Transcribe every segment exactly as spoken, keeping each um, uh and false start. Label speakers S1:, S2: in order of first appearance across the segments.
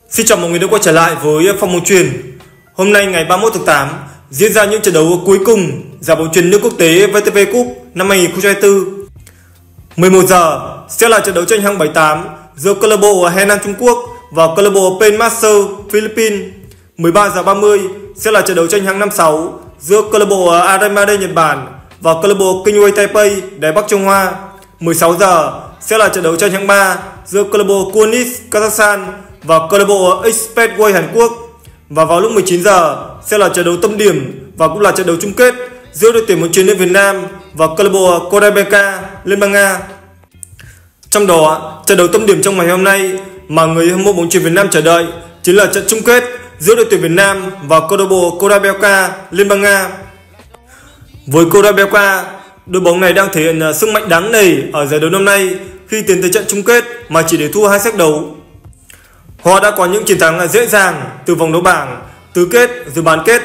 S1: Xin chào mọi người đã quay trở lại với Phòng Bóng Chuyền. Hôm nay ngày ba mươi mốt tháng tám diễn ra những trận đấu cuối cùng giải bóng chuyền nước quốc tế vê tê vê Cup năm hai nghìn không trăm hai mươi tư. mười một giờ sẽ là trận đấu tranh hạng bảy tám giữa câu lạc bộ Henan Trung Quốc và câu lạc bộ Pen Master Philippines. mười ba giờ ba mươi sẽ là trận đấu tranh hạng năm sáu giữa câu lạc bộ Aramade Nhật Bản và câu lạc bộ Kingway Taipei Đài Bắc Trung Hoa. mười sáu giờ sẽ là trận đấu tranh hạng ba giữa câu lạc bộ Kunis Kazakhstan và câu lạc bộ Expressway Hàn Quốc. Và vào lúc mười chín giờ sẽ là trận đấu tâm điểm và cũng là trận đấu chung kết giữa đội tuyển bóng chuyền nước Việt Nam và câu lạc bộ Kodabeka Liên bang Nga. Trong đó, trận đấu tâm điểm trong ngày hôm nay mà người hâm mộ bóng chuyền Việt Nam chờ đợi chính là trận chung kết giữa đội tuyển Việt Nam và câu lạc bộ Kodabeka Liên bang Nga. Với Kodabeka, đội bóng này đang thể hiện sức mạnh đáng nể ở giải đấu năm nay khi tiến tới trận chung kết mà chỉ để thua hai set đấu. Họ đã có những chiến thắng dễ dàng từ vòng đấu bảng, tứ kết rồi bán kết.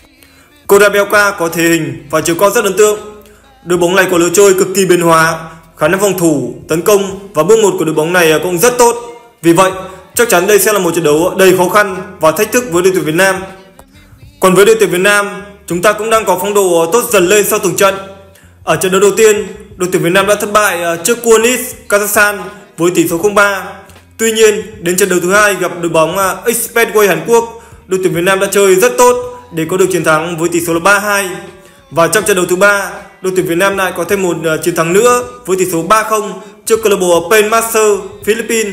S1: Kodabeka có thể hình và chiều cao rất ấn tượng. Đội bóng này có lối chơi cực kỳ biến hóa, khả năng phòng thủ, tấn công và bước một của đội bóng này cũng rất tốt. Vì vậy, chắc chắn đây sẽ là một trận đấu đầy khó khăn và thách thức với đội tuyển Việt Nam. Còn với đội tuyển Việt Nam, chúng ta cũng đang có phong độ tốt dần lên sau từng trận. Ở trận đấu đầu tiên, đội tuyển Việt Nam đã thất bại trước Kunis Kazakhstan với tỷ số không ba. Tuy nhiên, đến trận đấu thứ hai gặp đội bóng Expressway Hàn Quốc, đội tuyển Việt Nam đã chơi rất tốt để có được chiến thắng với tỷ số là ba hai. Và trong trận đấu thứ ba, đội tuyển Việt Nam lại có thêm một chiến thắng nữa với tỷ số ba không trước câu lạc bộ Pen Master Philippines.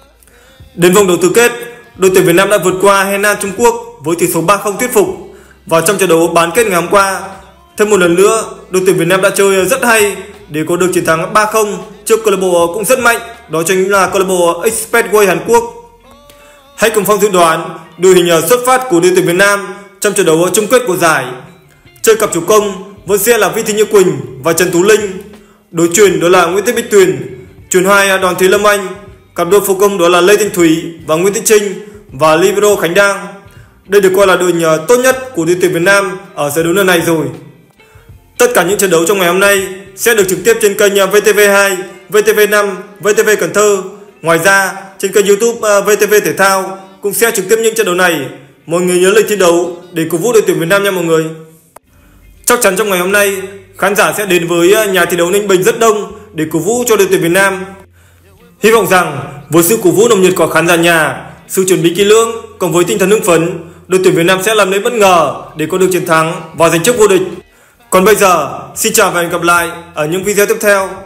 S1: Đến vòng đấu tứ kết, đội tuyển Việt Nam đã vượt qua Henan Trung Quốc với tỷ số ba không thuyết phục. Và trong trận đấu bán kết ngày hôm qua, thêm một lần nữa, đội tuyển Việt Nam đã chơi rất hay để có được chiến thắng ba không trước câu lạc bộ cũng rất mạnh, đó chính là câu lạc bộ Expressway Hàn Quốc. Hãy cùng Phong dự đoán đội hình xuất phát của đội tuyển Việt Nam trong trận đấu chung kết của giải. Chơi cặp chủ công vẫn sẽ là Vi Thị Như Quỳnh và Trần Tú Linh. Đối chuyền đó là Nguyễn Thị Bích Tuyền, chuyền hai Đoàn Thúy Lâm Anh. Cặp đôi phụ công đó là Lê Thanh Thúy và Nguyễn Thị Trinh và Libero Khánh Đang. Đây được coi là đội hình tốt nhất của đội tuyển Việt Nam ở giải đấu lần này rồi. Tất cả những trận đấu trong ngày hôm nay sẽ được trực tiếp trên kênh vê tê vê hai, vê tê vê năm, vê tê vê Cần Thơ. Ngoài ra, trên kênh YouTube vê tê vê Thể thao cũng sẽ trực tiếp những trận đấu này. Mọi người nhớ lịch thi đấu để cổ vũ đội tuyển Việt Nam nha mọi người. Chắc chắn trong ngày hôm nay, khán giả sẽ đến với nhà thi đấu Ninh Bình rất đông để cổ vũ cho đội tuyển Việt Nam. Hy vọng rằng với sự cổ vũ nồng nhiệt của khán giả nhà, sự chuẩn bị kỹ lưỡng cộng với tinh thần hưng phấn, đội tuyển Việt Nam sẽ làm nên bất ngờ để có được chiến thắng và giành chức vô địch. Còn bây giờ, xin chào và hẹn gặp lại ở những video tiếp theo.